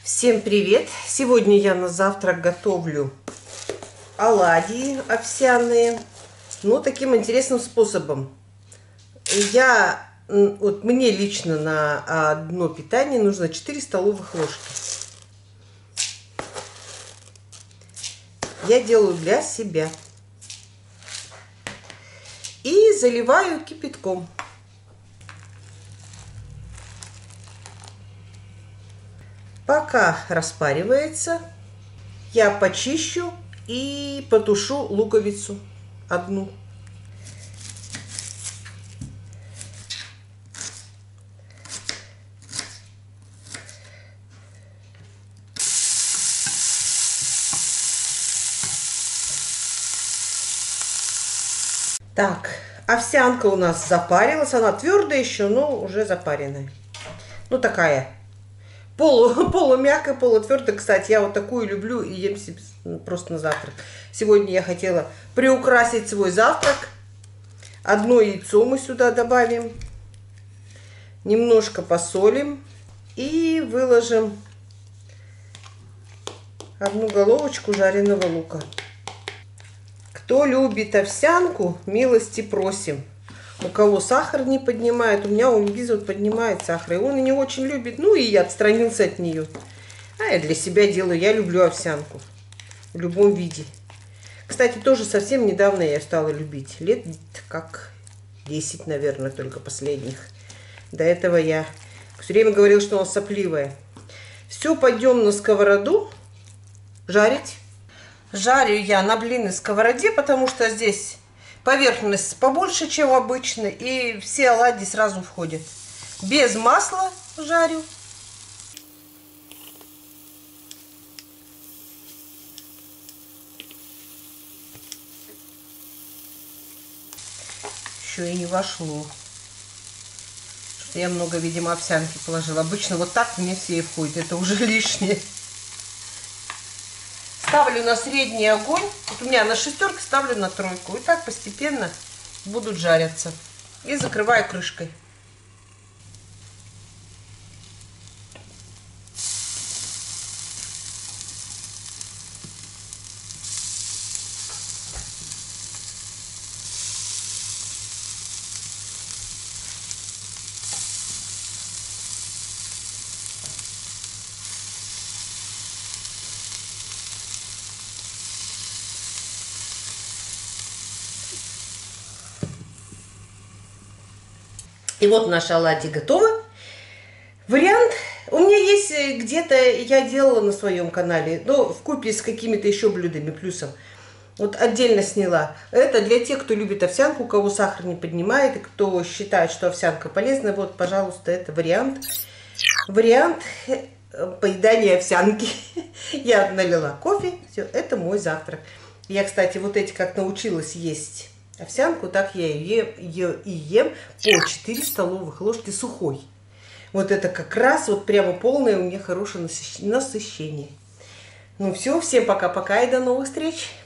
Всем привет! Сегодня я на завтрак готовлю оладьи овсяные, но таким интересным способом. Мне лично на одно питание нужно 4 столовых ложки. Я делаю для себя. И заливаю кипятком. Пока распаривается, я почищу и потушу луковицу одну. Так, овсянка у нас запарилась, она твердая еще, но уже запаренная. Ну такая. Полумягкая, полутвердая. Кстати, я вот такую люблю и ем себе просто на завтрак. Сегодня я хотела приукрасить свой завтрак. Одно яйцо мы сюда добавим. Немножко посолим. И выложим одну головочку жареного лука. Кто любит овсянку, милости просим. У кого сахар не поднимает, у меня у Лизы вот поднимает сахар, и он не очень любит, ну и я отстранился от нее. А я для себя делаю, я люблю овсянку в любом виде. Кстати, тоже совсем недавно я стала любить, лет как 10, наверное, только последних. До этого я все время говорила, что она сопливая. Все, пойдем на сковороду жарить. Жарю я на блинной сковороде, потому что здесь поверхность побольше, чем обычно, и все оладьи сразу входят. Без масла жарю. Еще и не вошло. Что-то я много, видимо, овсянки положила. Обычно вот так мне все и входит. Это уже лишнее. Ставлю на средний огонь. Вот у меня на шестерке, ставлю на тройку. И так постепенно будут жариться. И закрываю крышкой. И вот наши оладьи готовы. Вариант у меня есть где-то, я делала на своем канале, но вкупе с какими-то еще блюдами плюсом. Вот отдельно сняла. Это для тех, кто любит овсянку, у кого сахар не поднимает, и кто считает, что овсянка полезна. Вот, пожалуйста, это вариант. Вариант поедания овсянки. Я налила кофе. Все, это мой завтрак. Я, кстати, вот эти как научилась есть овсянку, так я ее ем по 4 столовых ложки сухой. Вот это как раз вот прямо полное у меня хорошее насыщение. Ну все, всем пока-пока и до новых встреч.